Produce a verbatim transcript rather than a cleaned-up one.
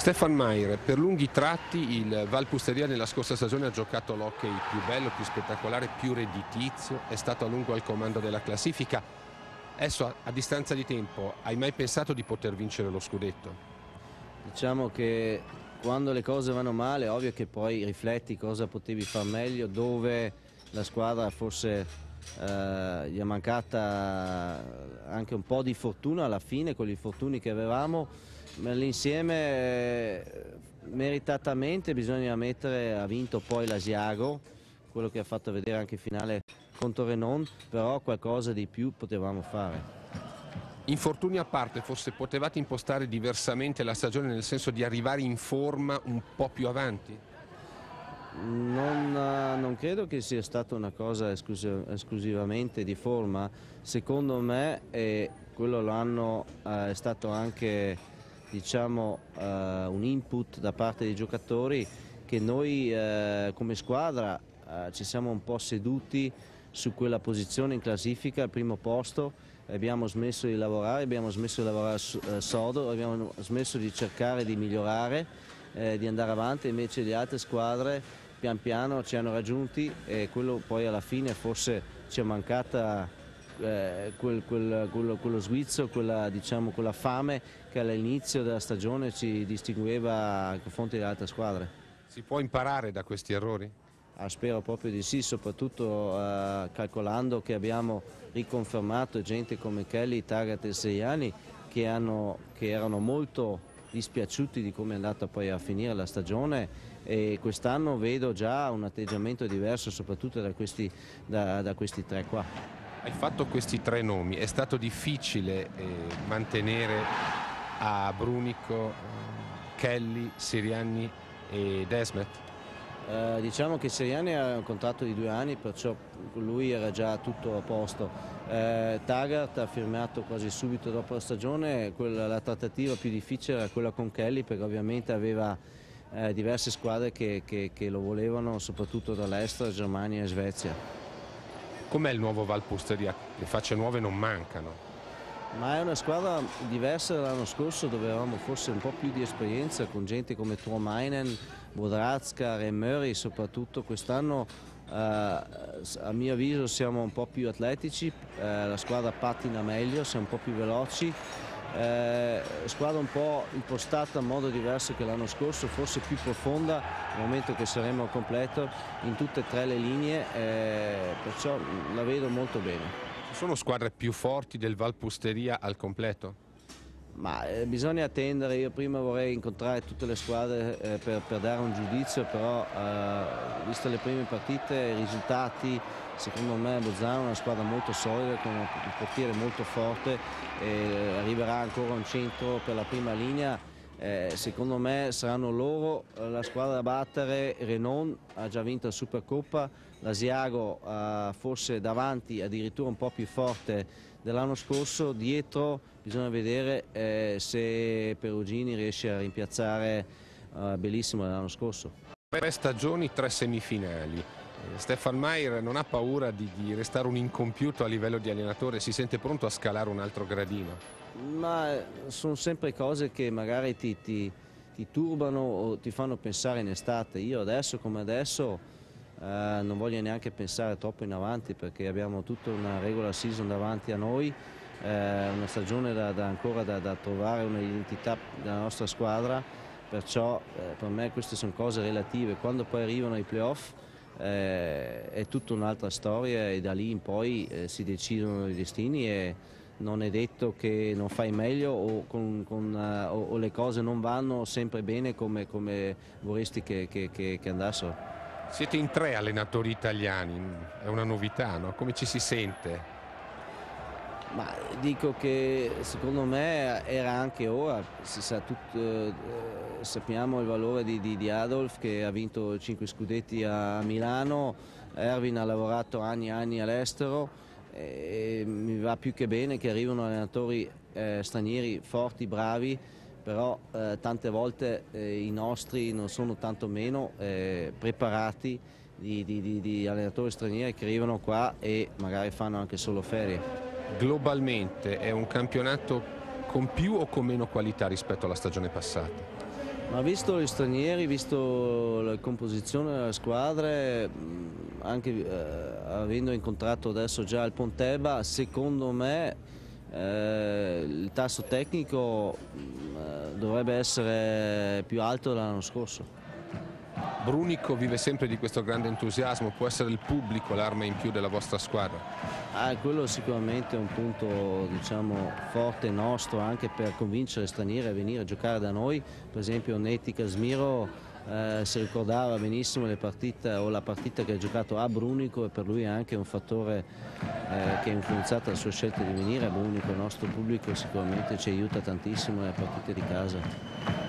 Stefan Maier, per lunghi tratti il Valpusteria nella scorsa stagione ha giocato l'hockey più bello, più spettacolare, più redditizio, è stato a lungo al comando della classifica. Adesso a, a distanza di tempo hai mai pensato di poter vincere lo scudetto? Diciamo che quando le cose vanno male è ovvio che poi rifletti cosa potevi far meglio, dove la squadra forse eh, gli è mancata anche un po' di fortuna alla fine con gli infortuni che avevamo. Ma l'insieme eh, meritatamente bisogna mettere, ha vinto poi l'Asiago, quello che ha fatto vedere anche in finale contro Renon, però qualcosa di più potevamo fare. Infortuni a parte, forse potevate impostare diversamente la stagione, nel senso di arrivare in forma un po' più avanti? Non, non credo che sia stata una cosa esclusiv esclusivamente di forma, secondo me e quello l'hanno eh, è stato anche diciamo uh, un input da parte dei giocatori, che noi uh, come squadra uh, ci siamo un po' seduti su quella posizione in classifica, al primo posto, abbiamo smesso di lavorare, abbiamo smesso di lavorare uh, sodo, abbiamo smesso di cercare di migliorare, eh, di andare avanti, invece le altre squadre pian piano ci hanno raggiunti e quello poi alla fine forse ci è mancata Eh, quel, quel, quello, quello svizzo, quella, diciamo, quella fame che all'inizio della stagione ci distingueva nei confronti delle altre squadre. Si può imparare da questi errori? Ah, spero proprio di sì, soprattutto eh, calcolando che abbiamo riconfermato gente come Kelly, Taggart e Seiani che, hanno, che erano molto dispiaciuti di come è andata poi a finire la stagione, e quest'anno vedo già un atteggiamento diverso soprattutto da questi, da, da questi tre qua. Hai fatto questi tre nomi, è stato difficile eh, mantenere a Brunico, eh, Kelly, Sirianni e Desmet? Eh, diciamo che Sirianni ha un contratto di due anni, perciò lui era già tutto a posto. Eh, Taggart ha firmato quasi subito dopo la stagione, quella, la trattativa più difficile era quella con Kelly, perché ovviamente aveva eh, diverse squadre che, che, che lo volevano, soprattutto dall'estero, Germania e Svezia. Com'è il nuovo Valpusteria? Le facce nuove non mancano. Ma è una squadra diversa dall'anno scorso, dove avevamo forse un po' più di esperienza con gente come Tuomainen, Bodrazka, Remöri, soprattutto quest'anno eh, a mio avviso siamo un po' più atletici, eh, la squadra pattina meglio, siamo un po' più veloci. Eh, squadra un po' impostata in modo diverso che l'anno scorso, forse più profonda nel momento che saremo al completo in tutte e tre le linee, eh, perciò la vedo molto bene. Ci sono squadre più forti del Valpusteria al completo? Ma eh, bisogna attendere, io prima vorrei incontrare tutte le squadre eh, per, per dare un giudizio, però eh, visto le prime partite, i risultati, secondo me Bolzano è una squadra molto solida con un portiere molto forte, e arriverà ancora un centro per la prima linea, eh, secondo me saranno loro la squadra da battere. Renon ha già vinto la Supercoppa, l'Asiago eh, forse davanti addirittura un po' più forte dell'anno scorso, dietro bisogna vedere eh, se Perugini riesce a rimpiazzare eh, bellissimo l'anno scorso. Tre stagioni, tre semifinali. Eh, Stefan Maier non ha paura di, di restare un incompiuto a livello di allenatore, si sente pronto a scalare un altro gradino? Ma sono sempre cose che magari ti, ti, ti turbano o ti fanno pensare in estate. Io adesso come adesso Uh, non voglio neanche pensare troppo in avanti, perché abbiamo tutta una regular season davanti a noi, uh, una stagione da, da ancora da, da trovare un'identità della nostra squadra, perciò uh, per me queste sono cose relative. Quando poi arrivano i playoff uh, è tutta un'altra storia, e da lì in poi uh, si decidono i destini, e non è detto che non fai meglio o, con, con, uh, o, o le cose non vanno sempre bene come, come vorresti che, che, che, che andassero. Siete in tre allenatori italiani, è una novità, no? Come ci si sente? Ma dico che secondo me era anche ora, si sa tutto, eh, sappiamo il valore di, di, di Adolf, che ha vinto cinque scudetti a Milano, Erwin ha lavorato anni e anni all'estero, e mi va più che bene che arrivano allenatori eh, stranieri forti, bravi, però eh, tante volte eh, i nostri non sono tanto meno eh, preparati di, di, di, di allenatori stranieri che arrivano qua e magari fanno anche solo ferie. Globalmente è un campionato con più o con meno qualità rispetto alla stagione passata? Ma visto gli stranieri, visto la composizione delle squadre, anche eh, avendo incontrato adesso già il Pontebba, secondo me eh, il tasso tecnico eh, dovrebbe essere più alto dell'anno scorso. Brunico vive sempre di questo grande entusiasmo, può essere il pubblico l'arma in più della vostra squadra? Ah, quello sicuramente è un punto, diciamo, forte nostro anche per convincere stranieri a venire a giocare da noi. Per esempio Neti Casemiro eh, si ricordava benissimo le partite o la partita che ha giocato a Brunico, e per lui è anche un fattore eh, che ha influenzato la sua scelta di venire a Brunico. Il nostro pubblico sicuramente ci aiuta tantissimo nelle partite di casa.